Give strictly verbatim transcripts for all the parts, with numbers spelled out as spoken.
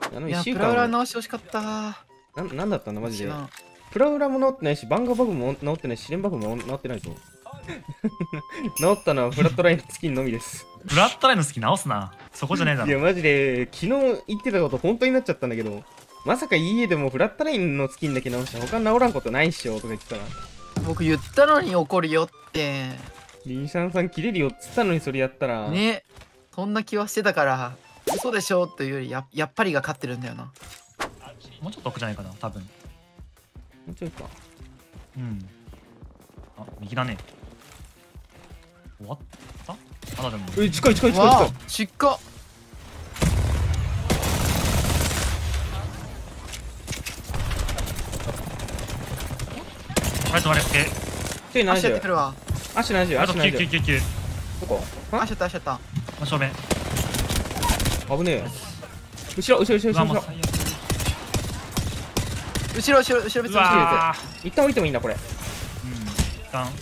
あのいや、 いっしゅうプラウラかんは直してほしかった。 な、なんだったんだマジで。 一番プラウラも治ってないし、バンガーバグも治ってないし、試練バグも治ってないぞ。治ったのはフラットラインのスキンのみです。 フラットラインのスキン直すな。そこじゃねえだろ。 いや、マジで、昨日言ってたこと本当になっちゃったんだけど、まさか イーエー でもフラットラインのスキンだけ直して他治らんことないっしょとか言ってたら。 僕言ったのに怒るよって。 リンシャンさん切れるよっつったのにそれやったら。 ね、そんな気はしてたから、嘘でしょというよりや、やっぱりが勝ってるんだよな。 もうちょっと奥じゃないかな、多分。 もうちょいか。 うん。あ、右だね。終わったまだでも。 え、近い近い近い近わあい。、 しっか。 あれとあれ、え、 ちょい足やってななじゅう。 くるわ。 足ななじゅう、 あと足ななじゅう。 きゅうきゅうきゅうきゅう。 どこ足やった足やった。 真正面。 危ねえ。後ろ、後ろ、後ろ、 うわ、 後ろ。 もう最悪。 後ろ後ろ後ろ別うに後ろわー。 一旦降りてもいいんだ、これ。 うん。一旦。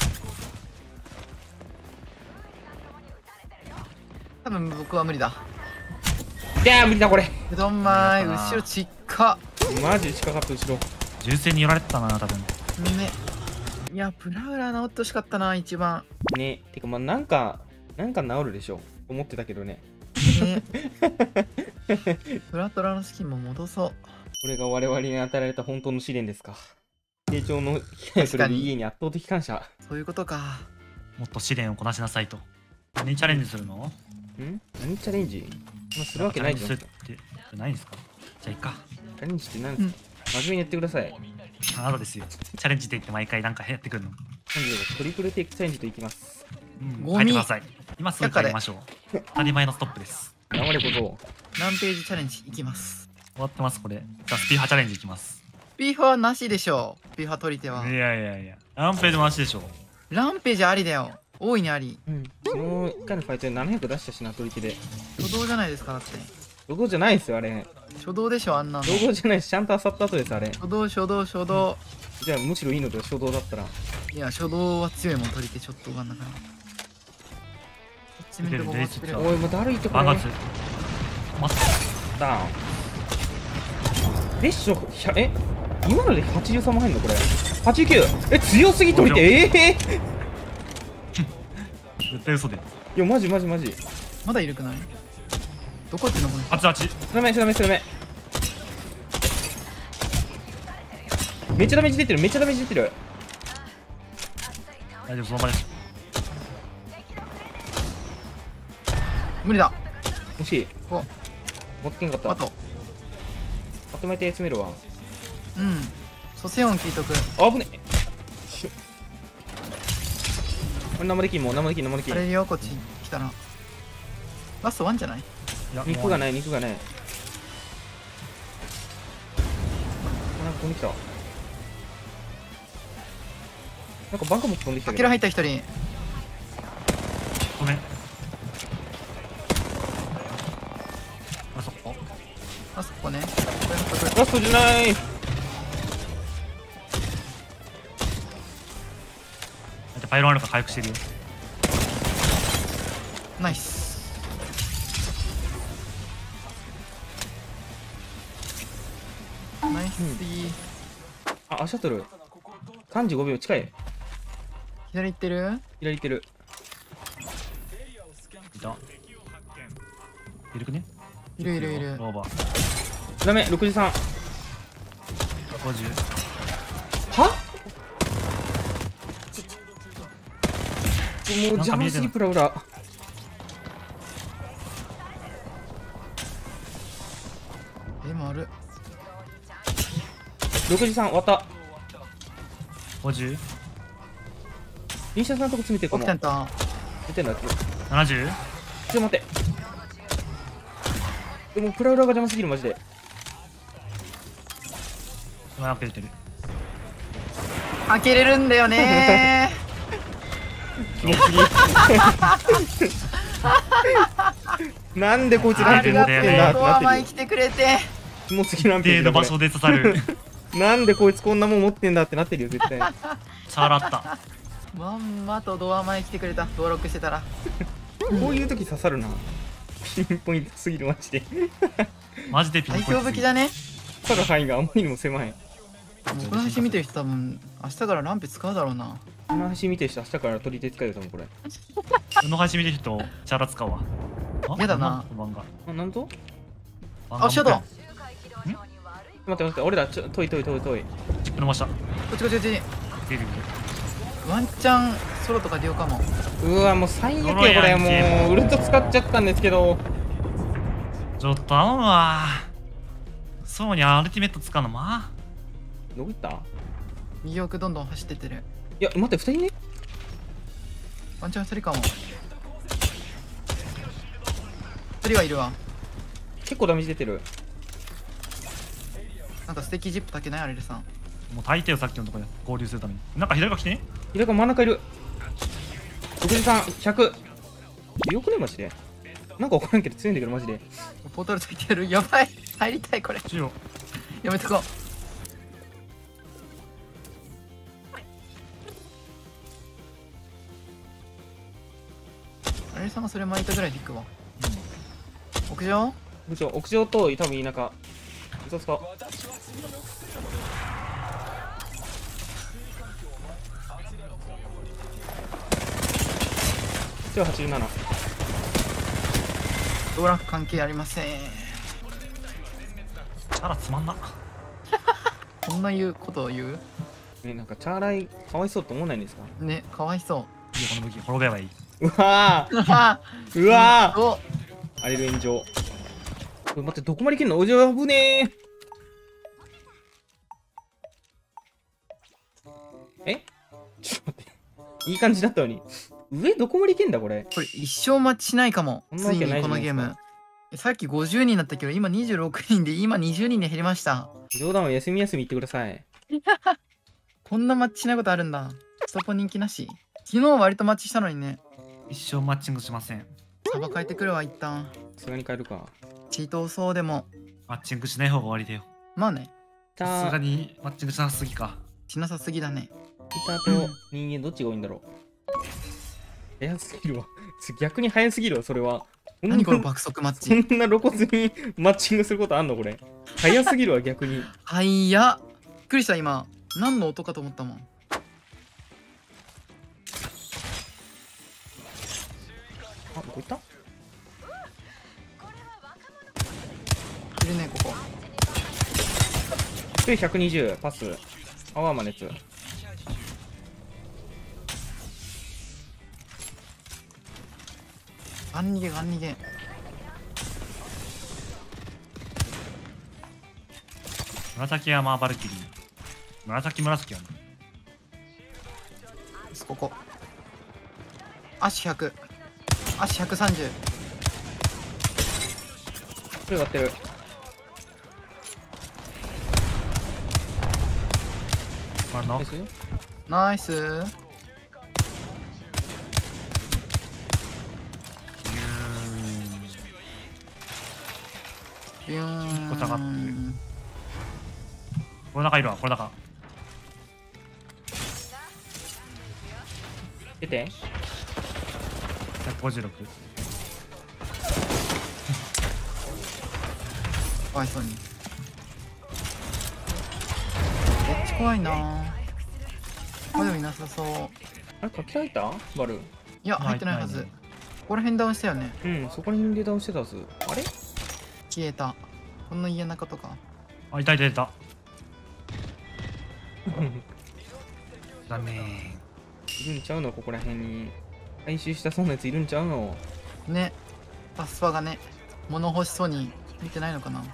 多分僕は無理だ。 いやー、無理だ、これ。 うどんまーい、 無理だったな後ろちっか。 マジ近かった、後ろ。 銃声に寄られてたな、多分。 ね。いや、プラウラ直ってほしかったな、一番。 ね、てか、まあ、なんか、なんか治るでしょ。思ってたけどね。 ね。プラトラのスキンも戻そう。 これが我々に与えられた本当の試練ですか。成長の機会する家に圧倒的感謝。 そういうことか。 もっと試練をこなしなさいと。何チャレンジするの？ ん何チャレンジ、まあ、するわけないじゃん。チチャレンジするってじゃないんですか？じゃあいっか。 ャレンジって何ですか、真面目にやってください。 あなたですよ。チャレンジって言って毎回なんかやってくるの。 本日はトリプルテイクチャレンジといきます。 うん、 ゴミ書いてください。今すぐ書きましょう。当たり前のストップです。 頑張れ小僧。 何ページチャレンジいきます。 終わってます、これ。じゃあスピーハーチャレンジいきます。 ビーフはなしでしょう。ビーフは取り手は。 いやいやいや。何ページもなしでしょ。 ランページありだよ。大いにあり。 うん。昨日いっかいのファイトでななひゃく出したしな、取り手で。 初動じゃないですか、だって。 ロゴじゃないですよ、あれ。 初動でしょ、あんなの。 ロゴじゃないし、ちゃんと漁った後です、あれ。 初動、初動、初動。 じゃあ、むしろいいので、初動だったら。 いや、初動は強いもん、取り手ちょっとわかんなから。こっち見ても回ってくれ出よおい、もうだるいってこれ。 バンガツ。待って。 ダウン。でっしょ、ひゃえ今のではちじゅうさんも入んのこれ。はちじゅうきゅう。え、強すぎ取り手。ええー、 絶対嘘で。 いや、マジマジマジ。 まだいるくない？どこってのこれ。 あっちあっち。 スラメ、スラメ、スラメ。めっちゃダメージ出てる、めっちゃダメージ出てる。 大丈夫、その場です。 無理だ。 惜しい。 お、 持ってけんかった。 あと。 まとめて詰めるわ。 うん。蘇生音聞いとく。 あぶねえ。しょこれ生できんもん、生できん、生できん。 あれよ、こっち来たな。ラストワンじゃない？ いや肉がない、肉がない。なんか飛んできた。なんかバンカも飛んできたかけらけど。 入った一人。 ごめん。あそこ。 あそこね。 ラストじゃない。 パイロンあるか回復してるよ。 ナイス。ナイスいい。 あ、アシャトル。さんじゅうごびょう近い。 左行ってる？ 左行ってる。 いた。いるくね？ いるいるいる。 オーバー。 ダメ、ろくじゅうさん。 ごじゅう。 はもう邪魔すぎプラウラ。 でもある。 ろくじゅうさん終わった。 ごじゅう。 リンシャさんのとこ詰めてるかも。 オキタンタン。 出てんだって。ちょななじゅう。 っと待って。でもプラウラが邪魔すぎるマジで。 うまく出てる。 開けれるんだよねキモすぎ。なんでこいつー。 ランプ持ありがとう。 ってんだってドアなってるよ。 前来てくれて。 キモすぎランプ定の場所で刺さる。 なんでこいつこんなもん持ってんだってなってるよ絶対。 チャラった。 まんまとドア前来てくれた。登録してたら。 こういう時刺さるな。 ピンポイントすぎるマジで。 マジでピン最ポイントすぎる。 強武器だね。 ただ範囲があまりにも狭い。 この配信見てる人多分明日からランペ使うだろうな。 この橋見てる人明日から取り手使えると思うこれ。 この配信見てる人、チャラ使うわ。あやだな。 漫画。 あ、なんと漫画あ、シャドウ。 ん待って待って俺らちょ遠い遠い遠い遠い。 チップ伸ばした。 こっちこっちこっち。 出るワンチャンソロとか出ようかも。 うわもう最悪よこ泥やれんけもうウルト使っちゃったんですけど。 ちょっと頼むわ。そうにアルティメット使うのまどこ行った？い右奥どんどん走ってってる。 や待ってふたりね。 ワンチャンふたりかも。ふたりはいるわ。 結構ダメージ出てる。 なんか素敵ジップ炊けないあれでさん。 もう大抵よさっきのとこで合流するために。なんか左が来てね。 左が真ん中いる。ろくじゅうさん、ひゃく。よくねマジで。なんかわからんけど強いんだけどマジで。 ポータルついてやる。やばい。入りたいこれ。 中央。 やめとこう。あれさんがそれ巻いたぐらいでいくわ。屋上部長屋上と多分田舎。そうそう。今日はちじゅうなな。 ドラフ関係ありません。 チャラつまんな。 こんな言うことを言うね、なんかチャーライかわいそうと思わないんですか？ ね、かわいそいいよこの武器滅べばいい。 うわう。あーうわーお荒れる炎上。これ待ってどこまで行けんの？おじゃ危ねえ。えちょっと待って。いい感じだったのに。上どこまで行けんだこれ。 これ一生待ちしないかも。 そんなわけついにないじゃないですかこのゲーム。さっきごじゅうにんだったけど、今にじゅうろくにんで、今にじゅうにんで減りました。 冗談は休み休み言ってください。 こんなマッチしないことあるんだ。ストップ人気なし。昨日割とマッチしたのにね。 一生マッチングしません。 サバ変えてくるわ、一旦。 さすがに変えるか。 チートそうでも。 マッチングしない方が終わりだよ。 まあね、 ささすがあ、 にマッチングしなさすぎか。 しなさすぎだね。 板と人間どっちが多いんだろう。早すぎるわ。逆に早すぎるわ、それは。 何この爆速マッチ。 そんな露骨にマッチングすることあんのこれ。早すぎるわ、逆に。 はいや。びっくりした、今。何の音かと思ったもん。 あ、どこ行った？ いるね、ここ。 ひゃくにじゅう、パス。アワーマ熱。 ガン逃げ、ガン逃げ。 紫山バルキリー。紫紫やな。 ここ。足ひゃく。足ひゃくさんじゅう。 これ割ってる。 これのナイス。 ナイス。ビューン。 一個下がってる。これ中いるわ、これ中。 出て。 ひゃくごじゅうろく。 かわいそうに。こっち怖いなぁ。これでもいなさそう。 あれ、書き換えたバル。 いや、入ってないはず。ここら辺ダウンしたよね。 うん、そこにでダウンしてたはず。あれ消えた。この家の中とか。 あ、いたいたいた。ダメいるんちゃうのここら辺に。回収したそうなやついるんちゃうの？ ね。バスパがね、物欲しそうに見てないのかな。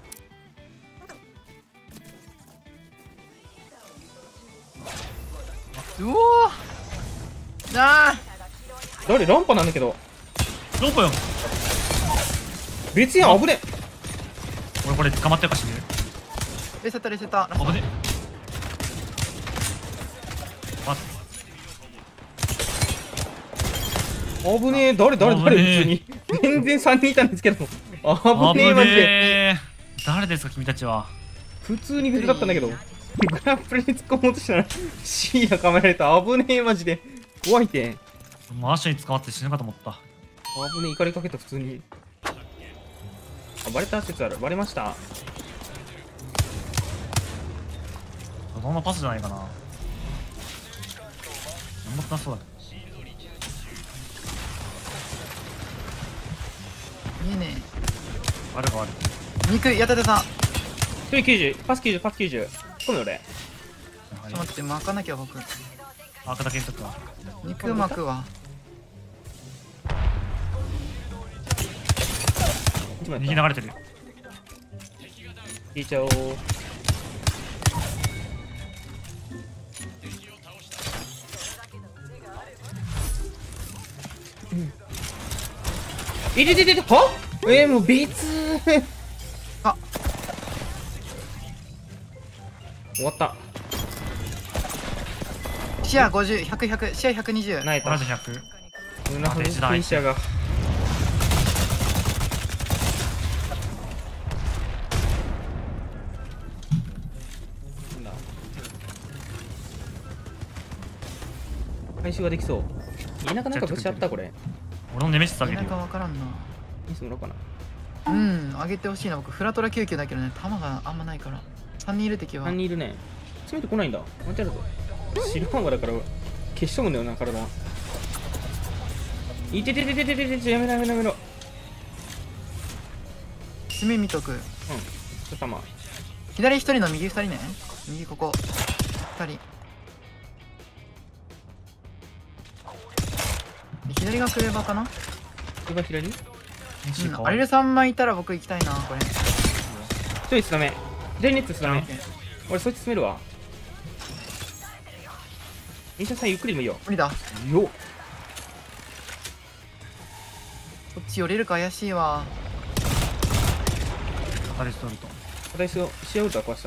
うおーあ誰ランパなんだけど。 ー。どこよ。 別やん、危ね俺これ捕まってるかしね。 ーレセットレセット。 危ね。待って。 え。危ねえ。誰誰誰危ねえ普通に。全然さんにんいたんですけど。危危ねえ、マジで。 ねー。誰ですか君たちは。 普通に別だったんだけど。グラップルに突っ込もうとしたら、シーア構えられた。危ねえ、マジで。怖いて。 もうアッシュに捕まって死ぬかと思った。 危ねえ、怒りかけた、普通に。 あ、バレた説ある。バレました。 そんなパスじゃないかな。頑張ってなそうだけ見えねど。悪か悪い。 え。肉やったてさん。 ひとりきゅうじゅう、パスきゅうじゅう、パスきゅうじゅう。込むよ俺。 ちょっと待って、巻かなきゃ僕。 あ、片剣ちょっと。 肉巻くわ。 右流れてる。 引いちゃおう。いてててて、はえー、もう別あ、 終わった。 視野ごじゅう、ひゃく、ひゃく、視野ひゃくにじゅう。 ナイト同じひゃく。 胸のフィニッシャーが。なんだ回収ができそう。田舎なんかぶちゃったこれ。 俺のネメシスあげるなんかよ。 わからんな。 ミスもらおうかな。 うんあげてほしいな。僕フラトラ救急だけどね、弾があんまないから。さんにんいる敵はさんにんいるね。詰めてこないんだ。間違えたぞ。シルバーマだから消し飛ぶんだよな、体。いててててててて、やめろやめろやめろ。 爪見とく。 うん。ちょっとまあ。 左一人の右二人ね。右ここ二人。左がクレーバーかな。 これが左？ うん、アレルさんまいいたら僕行きたいなこれ。 一人スタメ。左ネットスタメ。俺そいつ詰めるわ。ミシャさんゆっくりでもいいよ。 無理だ。 よっ。 こっち寄れるか怪しいわ。 カタリストルト。 カタリストシアウルトは壊した。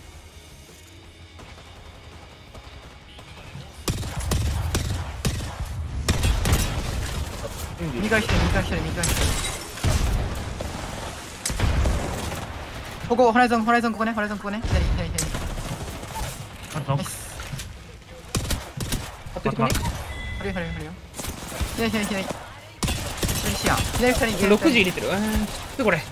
右から来て右から来て右から来て。ここホライゾンホライゾンここねホライゾンここね左左左。 あ、 ナイス。 当ててこね。 ハリハリハリよ。左左左。左視野左二人左ろくじ入れてる。うーん。でこれ。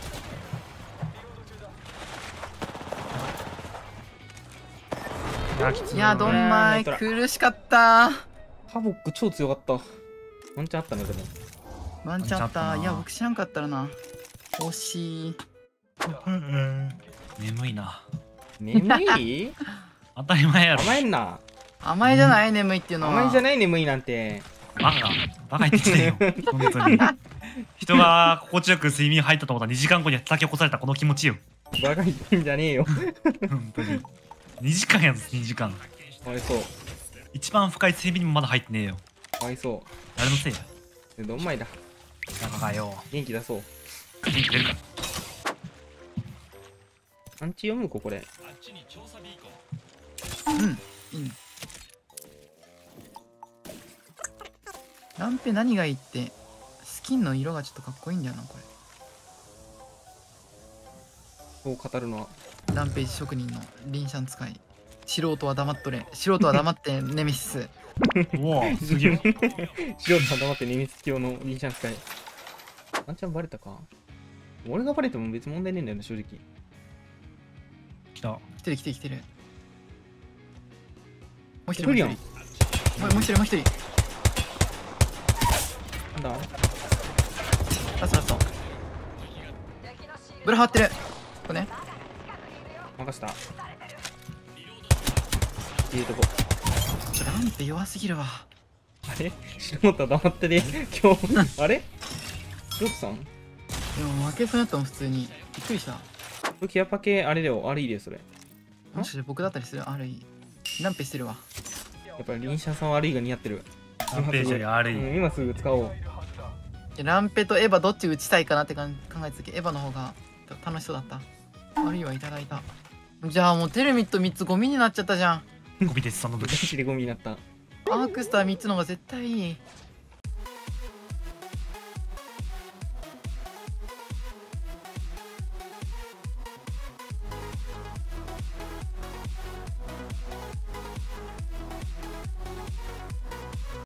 いや、きつい。 いやどんまい苦しかった。 ハボック超強かった。ワンチャンあったねでも。 ワンチャンあった。 ワンチャンあったないや僕知らんかったらな。惜しい。 眠いな。 眠い？ 当たり前やろ。 甘えんな。 甘いじゃない眠いっていうのは。 甘えじゃない眠いなんて。 バカ。バカ言ってきてよ。本当に。人が心地よく睡眠入ったと思ったらにじかんごに叩き起こされたこの気持ちよ。 バカ言ってんじゃねえよ。 本当に。にじかんやぞ、にじかん。 かわいそう。 一番深い睡眠にもまだ入ってねえよ。 かわいそう。 誰のせいや。 でどんまいだ。 バカがよ。 元気出そう。 元気出るか。 アンチ読むここで。 うんいいね。ランペ何がいいってスキンの色がちょっとかっこいいんだよなこそう語るのは。 れ。ランページ職人のリンシャン使い。素人は黙っとれ。素人は黙ってネメシス。 うわぁ、すげえ。 白と黙ってネミス教のリンシャン使い。アンチャンバレたか。俺がバレても別に問題ねえんだよね正直。 来た。 来てる来てる来てる。もう一人ブリアンもう一人。もうもう一人もう一人。 なんだラストラスト。ブラ張ってる。ここね。 任せた。入れとこ。 ちょランペ弱すぎるわ。 あれ白本は黙ってね。今日、あれ白本さんでも負けそうになったもん普通に。びっくりした。 キアパケあれだよ。あれいいですそれ。 もしかして僕だったりする。あるい。ランペしてるわ。 やっぱりリンシャンさんは悪いが似合ってる。 ランページより悪い。 うん、今すぐ使おう。 ランペとエヴァどっち打ちたいかなってかん考えた時エヴァの方が楽しそうだった。あるいはいただいた。じゃあもうテルミットみっつゴミになっちゃったじゃん。 ゴミです、その時。 ガチでゴミになった。 アークスターみっつの方が絶対いい。